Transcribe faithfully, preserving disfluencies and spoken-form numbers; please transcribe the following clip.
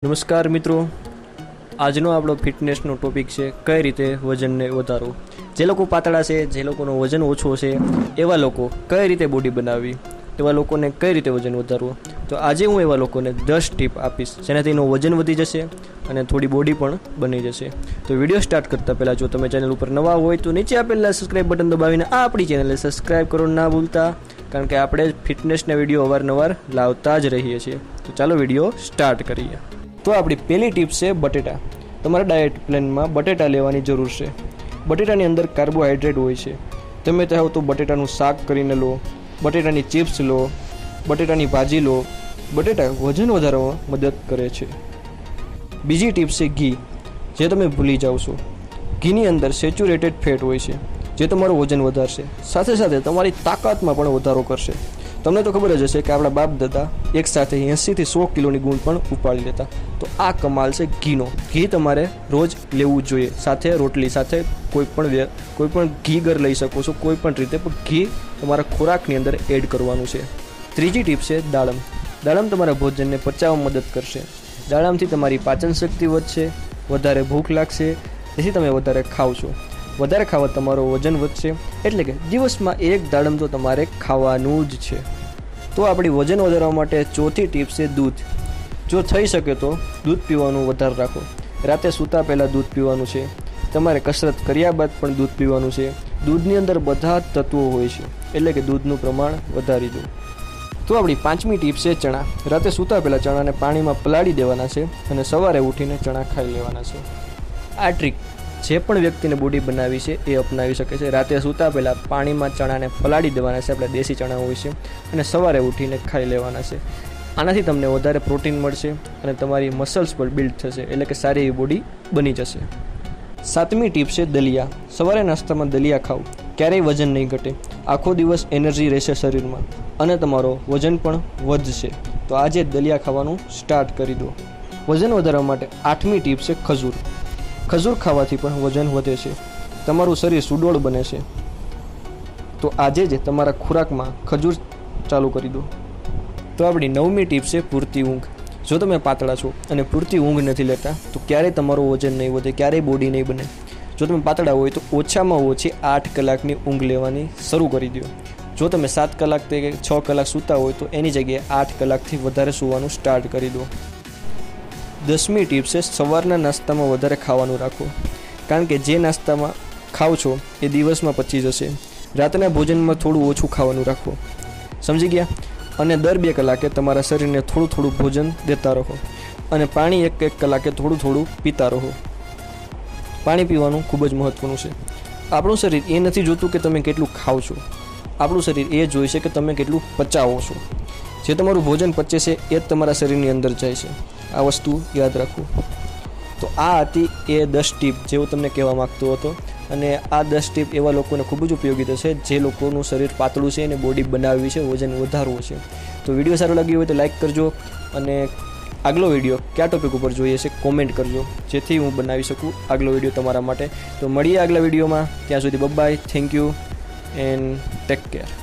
નમસ્કાર મિત્રો, આજનો આપણો ફિટનેસનો ટોપિક છે કઈ રીતે વજનને વધારવું. જે લોકો પાતળા છે, જે લોકોનો વજન ઓછો છે, એવા લોકો કઈ રીતે બોડી બનાવવી, એવા લોકોને કઈ રીતે વજન વધારવું. તો આજે હું એવા લોકોને દસ ટીપ આપીશ જેનાથી એનું વજન વધી જશે અને થોડી બોડી પણ બની જશે. તો વિડીયો સ્ટાર્ટ કરતાં પહેલાં જો તમે ચેનલ ઉપર નવા હોય તો નીચે આપેલા સબસ્ક્રાઈબ બટન દબાવીને આ આપણી ચેનલને સબસ્ક્રાઈબ કરો ના ભૂલતા, કારણ કે આપણે ફિટનેસના વિડીયો અવારનવાર લાવતા જ રહીએ છીએ. તો ચાલો વિડીયો સ્ટાર્ટ કરીએ. તો આપણી પહેલી ટીપ છે બટેટા. તમારા ડાયટ પ્લાનમાં બટેટા લેવાની જરૂર છે. બટેટાની અંદર કાર્બોહાઈડ્રેટ હોય છે. તમે ચાહો તો બટેટાનું શાક કરીને લો, બટેટાની ચિપ્સ લો, બટેટાની ભાજી લો. બટેટા વજન વધારવામાં મદદ કરે છે. બીજી ટીપ છે ઘી, જે તમે ભૂલી જાઓ છો. ઘીની અંદર સેચ્યુરેટેડ ફેટ હોય છે, જે તમારું વજન વધારશે, સાથે સાથે તમારી તાકાતમાં પણ વધારો કરશે. તમને તો ખબર જ હશે કે આપણા બાપ દાદા એક સાથે એંસીથી સો કિલોની ગુણ પણ ઉપાડી લેતા. તો આ કમાલ છે ઘીનો. ઘી તમારે રોજ લેવું જોઈએ, સાથે રોટલી સાથે કોઈ પણ કોઈ પણ ઘી ઘર લઈ શકો છો, કોઈ પણ રીતે, પણ ઘી તમારા ખોરાકની અંદર એડ કરવાનું છે. ત્રીજી ટીપ છે દાડમ. દાડમ તમારા ભોજનને પચાવવામાં મદદ કરશે. દાડમથી તમારી પાચન શક્તિ વધશે, વધારે ભૂખ લાગશે, જેથી તમે વધારે ખાવ છો. વધારે ખાવા તમારો વજન વધશે, એટલે કે દિવસમાં એક દાડમ તો તમારે ખાવાનું જ છે. તો આપણી વજન વધારવા માટે ચોથી ટીપ છે દૂધ. જો થઈ શકે તો દૂધ પીવાનું વધારે રાખો. રાતે સૂતા પહેલાં દૂધ પીવાનું છે. તમારે કસરત કર્યા બાદ પણ દૂધ પીવાનું છે. દૂધની અંદર બધા જ તત્વો હોય છે, એટલે કે દૂધનું પ્રમાણ વધારી દો. તો આપણી પાંચમી ટીપ છે ચણા. રાતે સૂતા પહેલાં ચણાને પાણીમાં પલાળી દેવાના છે અને સવારે ઉઠીને ચણા ખાઈ લેવાના છે. આ ટ્રીક જે પણ વ્યક્તિને બોડી બનાવી છે એ અપનાવી શકે છે. રાતે સૂતા પહેલાં પાણીમાં ચણાને પલાળી દેવાના છે, આપણે દેશી ચણા હોય છે, અને સવારે ઉઠીને ખાઈ લેવાના છે. આનાથી તમને વધારે પ્રોટીન મળશે અને તમારી મસલ્સ પણ બિલ્ડ થશે, એટલે કે સારી એવી બોડી બની જશે. સાતમી ટીપ છે દલિયા. સવારે નાસ્તામાં દલિયા ખાઓ, ક્યારેય વજન નહીં ઘટે. આખો દિવસ એનર્જી રહેશે શરીરમાં અને તમારો વજન પણ વધશે. તો આજે દલિયા ખાવાનું સ્ટાર્ટ કરી દો. વજન વધારવા માટે આઠમી ટીપ છે ખજૂર. ખજૂર ખાવાથી પણ વજન વધે છે, તમારું શરીર સુડોળ બને છે. તો આજે જ તમારા ખોરાકમાં ખજૂર ચાલુ કરી દો. તો આપણી નવમી ટીપ છે પૂરતી ઊંઘ. જો તમે પાતળા છો અને પૂરતી ઊંઘ નથી લેતા તો ક્યારેય તમારું વજન નહીં વધે, ક્યારેય બોડી નહીં બને. જો તમે પાતળા હોય તો ઓછામાં ઓછી આઠ કલાકની ઊંઘ લેવાની શરૂ કરી દો. જો તમે સાત કલાક કે છ કલાક સૂતા હોય તો એની જગ્યાએ આઠ કલાકથી વધારે સૂવાનું સ્ટાર્ટ કરી દો. દસમી ટીપ છે સવારના નાસ્તામાં વધારે ખાવાનું રાખો, કારણ કે જે નાસ્તામાં ખાઓ છો એ દિવસમાં પચી જશે. રાતના ભોજનમાં થોડું ઓછું ખાવાનું રાખો, સમજી ગયા? અને દર બે કલાકે તમારા શરીરને થોડું થોડું ભોજન દેતા રહો અને પાણી એક એક કલાકે થોડું થોડું પીતા રહો. પાણી પીવાનું ખૂબ જ મહત્ત્વનું છે. આપણું શરીર એ નથી જોતું કે તમે કેટલું ખાઓ છો, આપણું શરીર એ જોઈ છે કે તમે કેટલું પચાવો છો. જે તમારું ભોજન પચે છે એ જ તમારા શરીરની અંદર જાય છે. આ વસ્તુ યાદ રાખવું. તો આ હતી એ દસ ટીપ જે હું તમને કહેવા માગતો હતો, અને આ દસ ટીપ એવા લોકોને ખૂબ જ ઉપયોગી થશે જે લોકોનું શરીર પાતળું છે અને બોડી બનાવવી છે, વજન વધારવું છે. તો વિડીયો સારો લાગ્યો હોય તો લાઇક કરજો, અને આગલો વિડીયો કયા ટોપિક ઉપર જોઈએ છે કોમેન્ટ કરજો, જેથી હું બનાવી શકું આગલો વિડીયો તમારા માટે. તો મળીએ આગલા વિડીયોમાં. ત્યાં સુધી bye, thank you and take care.